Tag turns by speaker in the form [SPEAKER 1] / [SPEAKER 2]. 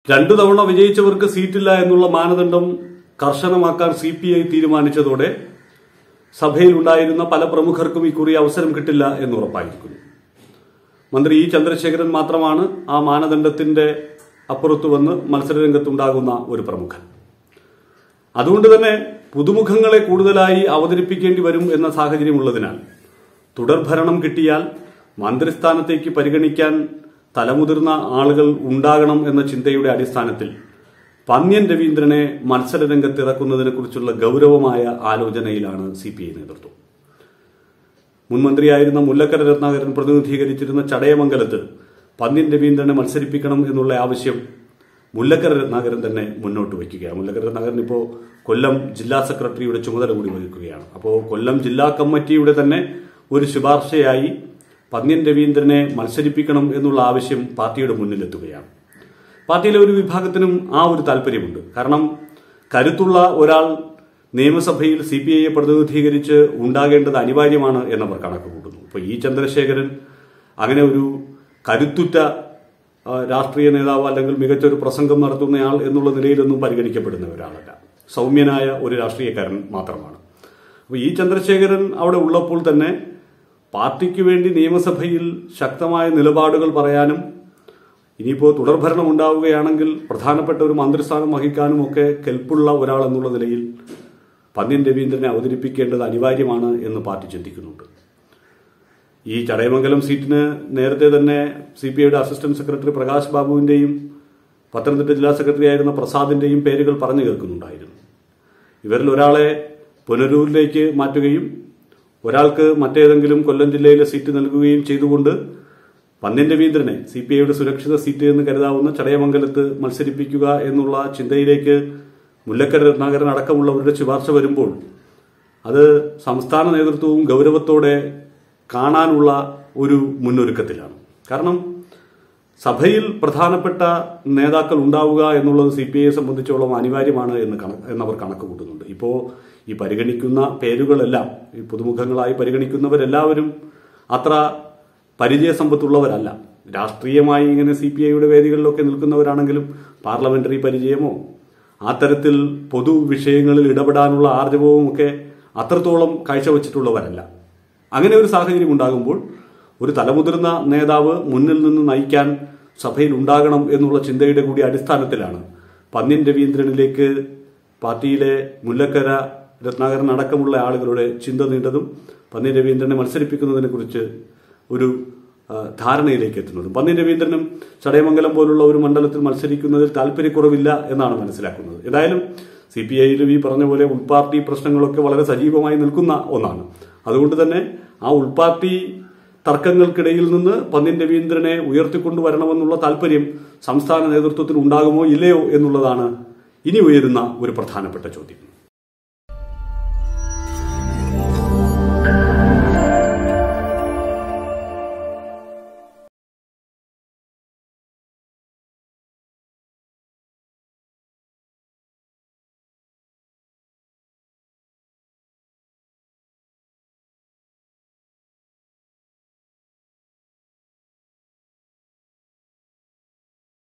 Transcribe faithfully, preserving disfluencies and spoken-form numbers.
[SPEAKER 1] രണ്ടു തവണ വിജയിച്ചവർക്ക് സീറ്റില്ല എന്നുള്ള മാനദണ്ഡം കർശനമാക്കാൻ സി പി ഐ തീരുമാനിച്ചതോടെ സഭയിൽ ഉണ്ടായിരുന്ന പല പ്രമുഖർക്കും ഇക്കുറി അവസരം കിട്ടില്ല എന്ന് ഉറപ്പായിരിക്കുന്നു. മന്ത്രി ഇ ചന്ദ്രശേഖരൻ മാത്രമാണ് ആ മാനദണ്ഡത്തിന്റെ അപ്പുറത്തു വന്ന് മത്സരരംഗത്തുണ്ടാകുന്ന ഒരു പ്രമുഖൻ. അതുകൊണ്ട് തന്നെ പുതുമുഖങ്ങളെ കൂടുതലായി അവതരിപ്പിക്കേണ്ടി വരും എന്ന സാഹചര്യമുള്ളതിനാൽ തുടർഭരണം കിട്ടിയാൽ മന്ത്രിസ്ഥാനത്തേക്ക് പരിഗണിക്കാൻ തലമുതിർന്ന ആളുകൾ ഉണ്ടാകണം എന്ന ചിന്തയുടെ അടിസ്ഥാനത്തിൽ പന്ന്യൻ രവീന്ദ്രനെ മത്സരരംഗത്തിറക്കുന്നതിനെ കുറിച്ചുള്ള ഗൌരവമായ ആലോചനയിലാണ് സി പി ഐ നേതൃത്വം. മുൻമന്ത്രിയായിരുന്ന മുല്ലക്കര രത്നാകരൻ പ്രതിനിധീകരിച്ചിരുന്ന ചടയമംഗലത്ത് പന്ന്യൻ രവീന്ദ്രനെ മത്സരിപ്പിക്കണം എന്നുള്ള ആവശ്യം മുല്ലക്കര രത്നാകരൻ തന്നെ മുന്നോട്ട് വയ്ക്കുകയാണ്. മുല്ലക്കര രത്നാകരൻ ഇപ്പോൾ കൊല്ലം ജില്ലാ സെക്രട്ടറിയുടെ ചുമതല കൂടി വഹിക്കുകയാണ്. അപ്പോൾ കൊല്ലം ജില്ലാ കമ്മിറ്റിയുടെ തന്നെ ഒരു ശുപാർശയായി പന്ന്യൻ രവീന്ദ്രനെ മത്സരിപ്പിക്കണം എന്നുള്ള ആവശ്യം പാർട്ടിയുടെ മുന്നിലെത്തുകയാണ്. പാർട്ടിയിലെ ഒരു വിഭാഗത്തിനും ആ ഒരു താല്പര്യമുണ്ട്. കാരണം കരുത്തുള്ള ഒരാൾ നിയമസഭയിൽ സി പി ഐയെ പ്രതിനിധീകരിച്ച് ഉണ്ടാകേണ്ടത് അനിവാര്യമാണ് എന്നവർ കണക്ക് കൂട്ടുന്നു. ഇപ്പോൾ ഇ ചന്ദ്രശേഖരൻ അങ്ങനെ ഒരു കരുത്തുറ്റ രാഷ്ട്രീയ നേതാവ് അല്ലെങ്കിൽ മികച്ച ഒരു പ്രസംഗം നടത്തുന്നയാൾ എന്നുള്ള നിലയിലൊന്നും പരിഗണിക്കപ്പെടുന്ന ഒരാളല്ല. സൗമ്യനായ ഒരു രാഷ്ട്രീയക്കാരൻ മാത്രമാണ്. അപ്പോൾ ഇ ചന്ദ്രശേഖരൻ അവിടെ ഉള്ളപ്പോൾ തന്നെ പാർട്ടിക്ക് വേണ്ടി നിയമസഭയിൽ ശക്തമായ നിലപാടുകൾ പറയാനും ഇനിയിപ്പോൾ തുടർഭരണം ഉണ്ടാവുകയാണെങ്കിൽ പ്രധാനപ്പെട്ട ഒരു മന്ത്രിസ്ഥാനം വഹിക്കാനും ഒക്കെ കെൽപ്പുള്ള ഒരാൾ എന്നുള്ള നിലയിൽ പന്ന്യൻ രവീന്ദ്രനെ അവതരിപ്പിക്കേണ്ടത് അനിവാര്യമാണ് എന്ന് പാർട്ടി ചിന്തിക്കുന്നുണ്ട്. ഈ ചടയമംഗലം സീറ്റിന് നേരത്തെ തന്നെ സി പി ഐയുടെ അസിസ്റ്റന്റ് സെക്രട്ടറി പ്രകാശ് ബാബുവിന്റെയും പത്തനംതിട്ട ജില്ലാ സെക്രട്ടറി ആയിരുന്ന പ്രസാദിന്റെയും പേരുകൾ പറഞ്ഞു കേൾക്കുന്നുണ്ടായിരുന്നു. ഇവരിൽ ഒരാളെ പുനലൂരിലേക്ക് മാറ്റുകയും ഒരാൾക്ക് മറ്റേതെങ്കിലും കൊല്ലം ജില്ലയിലെ സീറ്റ് നൽകുകയും ചെയ്തുകൊണ്ട് പന്ന്യൻ രവീന്ദ്രനെ സി പി ഐയുടെ സുരക്ഷിത സീറ്റ് എന്ന് കരുതാവുന്ന ചടയമംഗലത്ത് മത്സരിപ്പിക്കുക എന്നുള്ള ചിന്തയിലേക്ക് മുല്ലക്കര രത്നാകരൻ അടക്കമുള്ളവരുടെ ശുപാർശ വരുമ്പോൾ അത് സംസ്ഥാന നേതൃത്വവും ഗൌരവത്തോടെ കാണാനുള്ള ഒരു മുന്നൊരുക്കത്തിലാണ്. കാരണം സഭയിൽ പ്രധാനപ്പെട്ട നേതാക്കൾ ഉണ്ടാവുക എന്നുള്ളത് സി പി ഐയെ സംബന്ധിച്ചോളം അനിവാര്യമാണ് എന്ന് എന്നവർ കണക്ക് കൂട്ടുന്നുണ്ട്. ഇപ്പോൾ ഈ പരിഗണിക്കുന്ന പേരുകളെല്ലാം ഈ പുതുമുഖങ്ങളായി പരിഗണിക്കുന്നവരെല്ലാവരും അത്ര പരിചയസമ്പത്തുള്ളവരല്ല. രാഷ്ട്രീയമായി ഇങ്ങനെ സി പി ഐയുടെ വേദികളിലൊക്കെ നിൽക്കുന്നവരാണെങ്കിലും പാർലമെന്ററി പരിചയമോ ആ തരത്തിൽ പൊതുവിഷയങ്ങളിൽ ഇടപെടാനുള്ള ആർജവവും ഒക്കെ അത്രത്തോളം കാഴ്ചവെച്ചിട്ടുള്ളവരല്ല. അങ്ങനെ ഒരു സാഹചര്യം ഉണ്ടാകുമ്പോൾ ഒരു തലമുതിർന്ന നേതാവ് മുന്നിൽ നിന്ന് നയിക്കാൻ സഭയിൽ ഉണ്ടാകണം എന്നുള്ള ചിന്തയുടെ കൂടി അടിസ്ഥാനത്തിലാണ് പന്ന്യൻ രവീന്ദ്രനിലേക്ക് പാർട്ടിയിലെ മുല്ലക്കര രത്നാകരൻ അടക്കമുള്ള ആളുകളുടെ ചിന്ത നീണ്ടതും പന്ന്യൻ രവീന്ദ്രനെ മത്സരിപ്പിക്കുന്നതിനെ കുറിച്ച് ഒരു ധാരണയിലേക്ക് എത്തുന്നതും. പന്ന്യൻ രവീന്ദ്രനും ചടയമംഗലം പോലുള്ള ഒരു മണ്ഡലത്തിൽ മത്സരിക്കുന്നതിൽ താല്പര്യക്കുറവില്ല എന്നാണ് മനസ്സിലാക്കുന്നത്. ഏതായാലും സി പി ഐയിലും ഈ പറഞ്ഞ പോലെ ഉൾപാർട്ടി പ്രശ്നങ്ങളൊക്കെ വളരെ സജീവമായി നിൽക്കുന്ന ഒന്നാണ്. അതുകൊണ്ട് തന്നെ ആ ഉൾപാർട്ടി തർക്കങ്ങൾക്കിടയിൽ നിന്ന് പന്ന്യൻ രവീന്ദ്രനെ ഉയർത്തിക്കൊണ്ടുവരണമെന്നുള്ള താല്പര്യം സംസ്ഥാന നേതൃത്വത്തിന് ഉണ്ടാകുമോ ഇല്ലയോ എന്നുള്ളതാണ് ഇനി ഉയരുന്ന ഒരു പ്രധാനപ്പെട്ട ചോദ്യം.